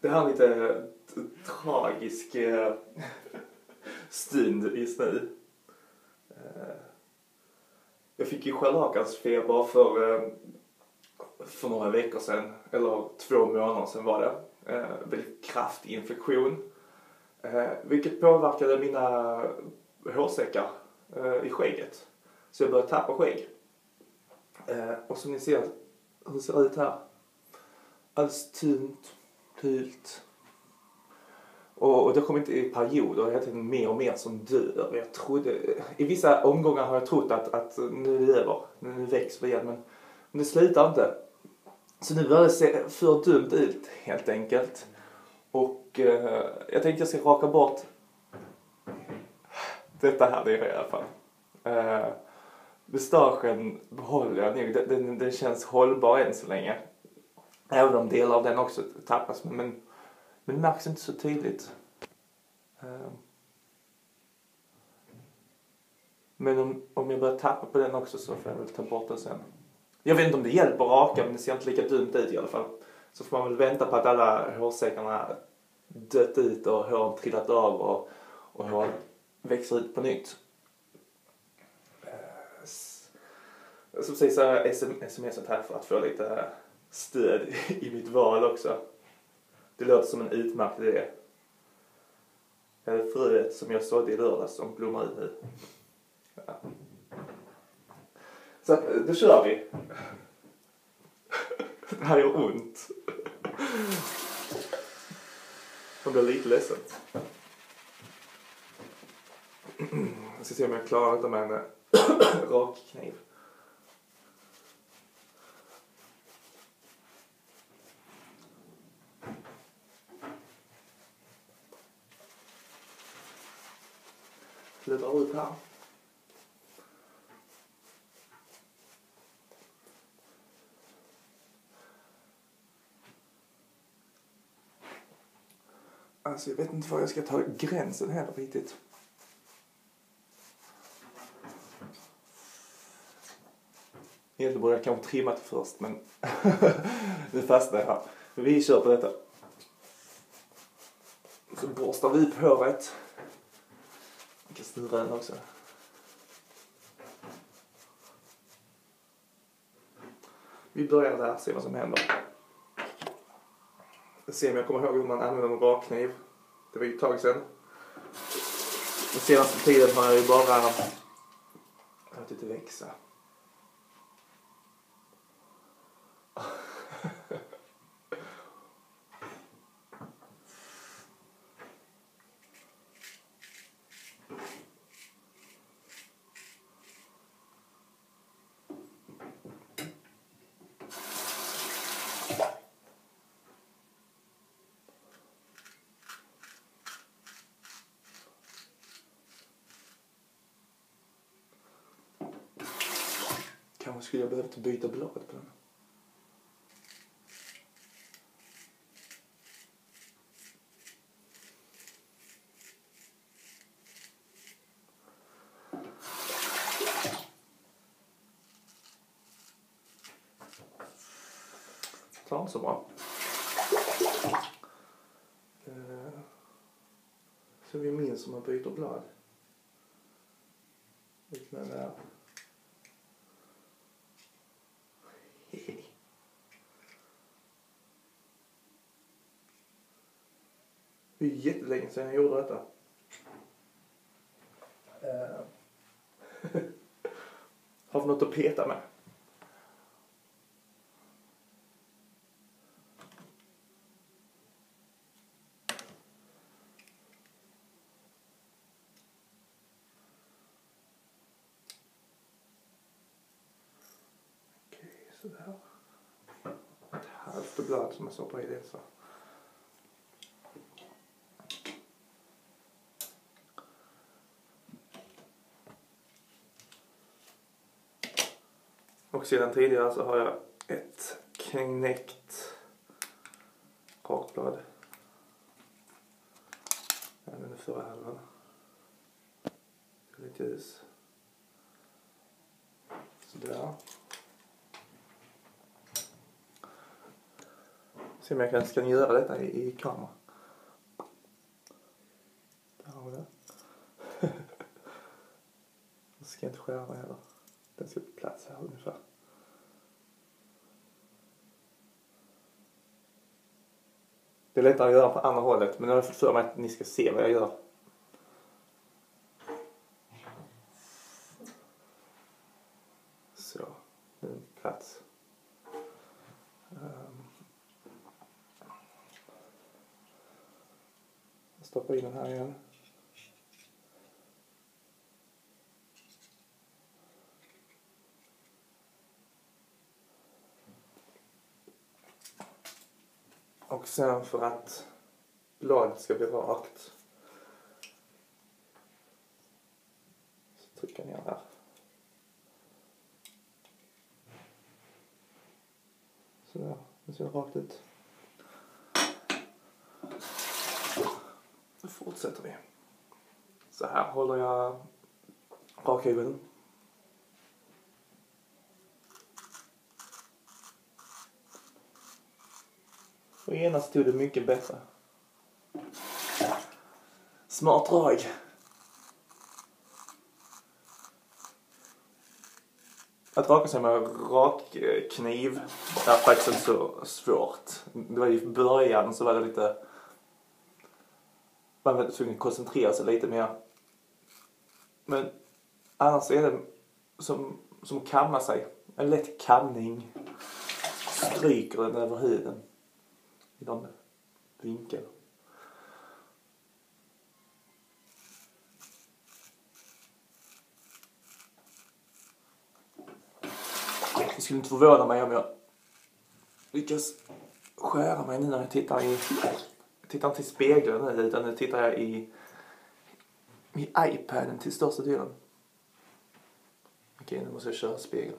Det här är lite tragisk stund just nu. Jag fick ju scharlakansfeber för några veckor sedan, eller 2 månader sedan var det. Väldigt kraftig infektion. Vilket påverkade mina hårsäckar i skägget. Så jag började tappa skägg. Och som ni ser, hur ser det ut här? Alldeles tunt, pult. Och det kom inte i perioder, jag tänkte mer och mer som dör. Jag trodde, i vissa omgångar har jag trott att nu är det över, nu växer det igen, men det slutar inte. Så nu börjar det se för dumt ut helt enkelt. Och jag tänkte jag ska raka bort detta här nere i alla fall. Mustaschen behåller jag nog, den känns hållbar än så länge. Även om delar av den också tappas, men märks inte så tydligt. Men om jag börjar tappa på den också så får jag väl ta bort den sen. Jag vet inte om det hjälper att raka, men det ser inte lika dumt ut i alla fall. Så får man väl vänta på att alla hårsäckarna dött ut och håren trillat av och håren växer ut på nytt. Så precis så har jag smsat här för att få lite stöd i mitt val också. Det låter som en utmärkt idé. Det är fröet som jag sådde i lördags som blommar ut nu. Ja. Så då kör vi. Det här gör ont. Jag blir lite ledsen. Jag ska se om jag klarar det med en rakkniv. Flyttar ut här. Alltså jag vet inte var jag ska ta gränsen heller riktigt. Egentligen borde jag kanske trimma det först, men nu fastnar jag här. Vi kör på detta. Så borstar vi på håret. Jag kan snurra den också. Vi börjar där, se vad som händer. Jag ser om jag kommer ihåg hur man använder en rakkniv. Det var ju ett tag sedan. Den senaste tiden har jag ju bara låtit det växa. Kanske skulle jag behövt byta blad på den. Det var så bra. Så vi minns om man byter blad. Liknande där. Det är jättelänge sedan jag gjorde detta. Har vi något att peta med? Okej, sådär. Ett halvt blad som jag stoppar i det så. Och sedan tidigare så har jag ett knäckt rakblad. Jag använder förra halvan. Lite ljus. Sådär. Se om jag kan göra detta i kamera. Där har vi det. Jag ska inte skära mig heller. Den ska på plats här ungefär. Det är lättare att göra på andra hållet, men jag har fått för mig att ni ska se vad jag gör. Så, nu är den på plats. Jag stoppar in den här igen. Och sen för att bladet ska bli rakt så trycker jag ner här. Så där, nu ser det rakt ut. Då fortsätter vi. Så här håller jag rakhyveln. Och genast stod det mycket bättre. Smart drag. Att raka sig med rakkniv är faktiskt inte så svårt. Det var i början så var det lite... Man var tvungen att koncentrera sig lite mer. Men annars är det som kamma sig. En lätt kamning. Stryker den över huden. I någon vinkel. Det skulle inte förvåna mig om jag lyckas skära mig nu när jag tittar inte i spegeln nu, utan nu tittar jag i iPaden till största delen. Okej, nu måste jag köra spegeln.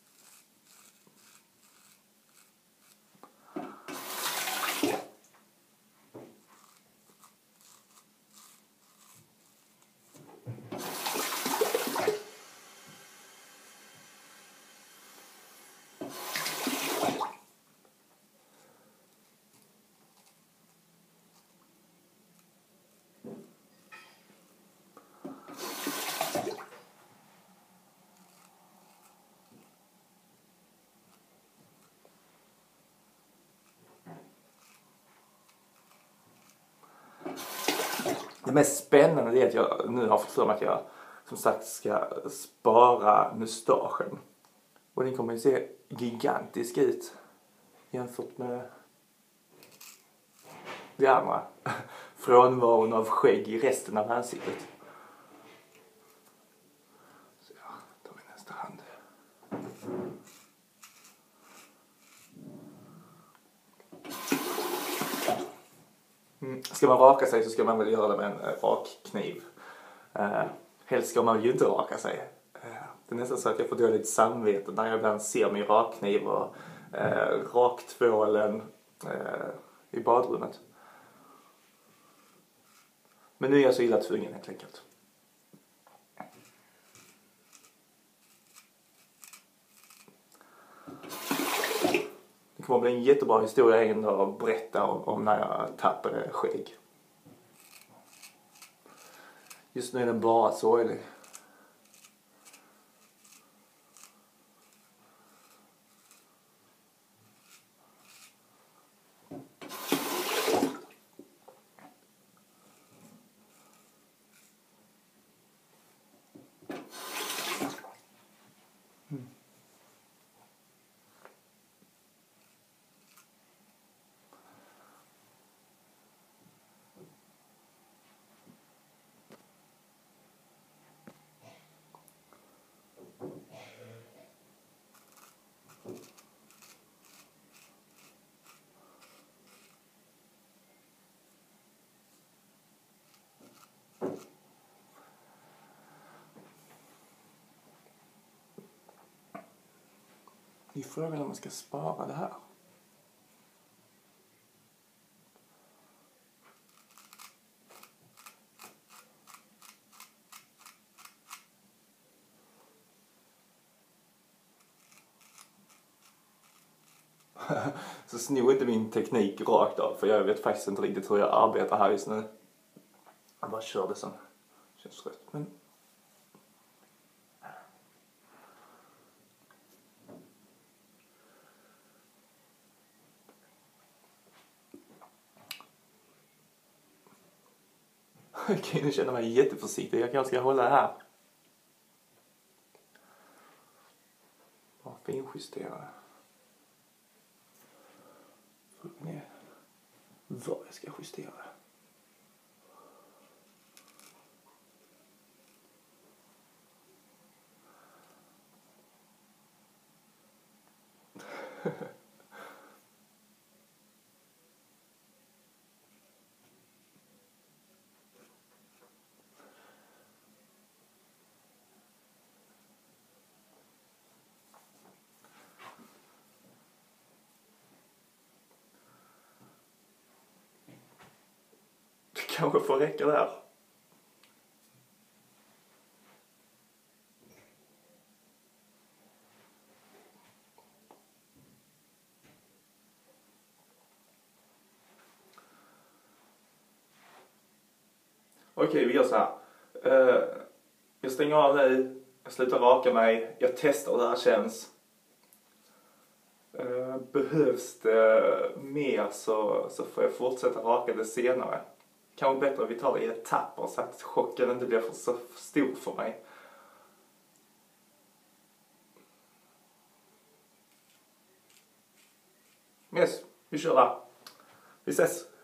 Det mest spännande är att jag nu har fått för mig att jag som sagt ska spara mustaschen. Och den kommer ju se gigantisk ut jämfört med det andra. Frånvaron av skägg i resten av ansiktet. Så ja, tar vi nästa hand. Ska man raka sig så ska man väl göra det med en rakkniv. Helst ska man ju inte raka sig. Det är nästan så att jag får dåligt samvete när jag ibland ser min rakkniv och raktvålen i badrummet. Men nu är jag så illa tvungen helt enkelt. Det kommer att bli en jättebra historia ändå att berätta om när jag tappade skägg. Just nu är den bara sorglig. Det är frågan om man ska spara det här. Så snor inte min teknik rakt av, för jag vet faktiskt inte riktigt hur jag arbetar här just nu. Jag bara kör det som känns rätt. Men okej, nu känner jag mig jätteförsiktig. Jag kanske ska hålla här. Bara finjustera. Frågan är vad jag ska justera. Det kanske får räcka där. Okej, vi gör så här. Jag stänger av nu. Jag slutar raka mig. Jag testar hur det här känns. Behövs det mer så får jag fortsätta raka det senare. Kanske bättre att vi tar det i etapper så att chocken inte blir så stor för mig. Yes, vi kör där. Vi ses.